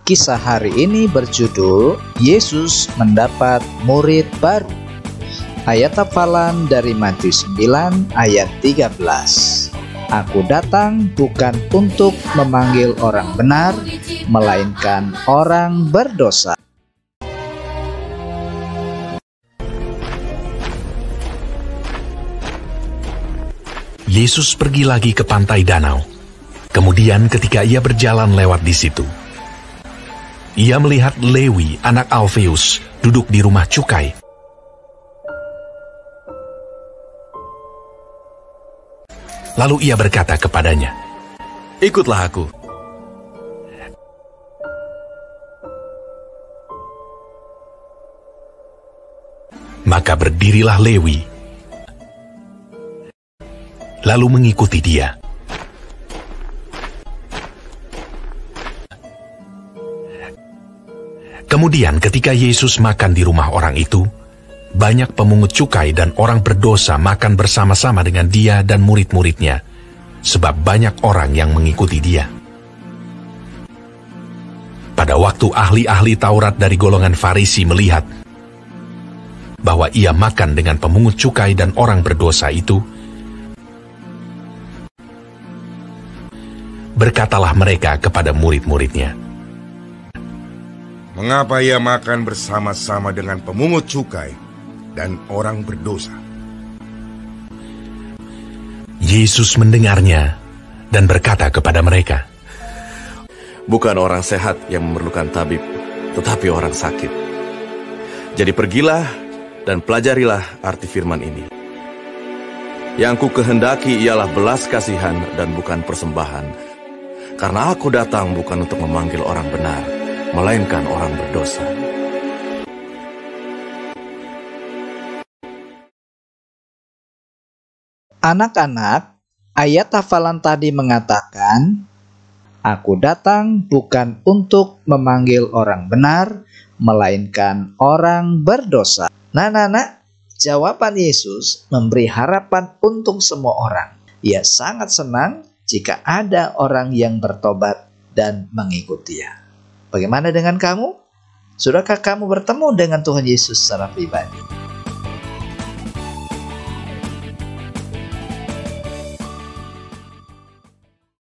Kisah hari ini berjudul Yesus mendapat murid baru. Ayat hafalan dari Matius 9 ayat 13. Aku datang bukan untuk memanggil orang benar, melainkan orang berdosa. Yesus pergi lagi ke pantai danau. Kemudian ketika ia berjalan lewat di situ, ia melihat Lewi, anak Alfeus, duduk di rumah cukai. Lalu ia berkata kepadanya, "Ikutlah aku." Maka berdirilah Lewi, lalu mengikuti dia. Kemudian ketika Yesus makan di rumah orang itu, banyak pemungut cukai dan orang berdosa makan bersama-sama dengan dia dan murid-muridnya, sebab banyak orang yang mengikuti dia. Pada waktu ahli-ahli Taurat dari golongan Farisi melihat bahwa ia makan dengan pemungut cukai dan orang berdosa itu, berkatalah mereka kepada murid-muridnya, "Mengapa ia makan bersama-sama dengan pemungut cukai dan orang berdosa?" Yesus mendengarnya dan berkata kepada mereka, "Bukan orang sehat yang memerlukan tabib, tetapi orang sakit. Jadi pergilah dan pelajarilah arti firman ini. Yang ku kehendaki ialah belas kasihan dan bukan persembahan, karena aku datang bukan untuk memanggil orang benar, melainkan orang berdosa." Anak-anak, ayat hafalan tadi mengatakan, "Aku datang bukan untuk memanggil orang benar, melainkan orang berdosa." Nah, jawaban Yesus memberi harapan untuk semua orang. Ia sangat senang jika ada orang yang bertobat dan mengikuti Dia. Bagaimana dengan kamu? Sudahkah kamu bertemu dengan Tuhan Yesus secara pribadi?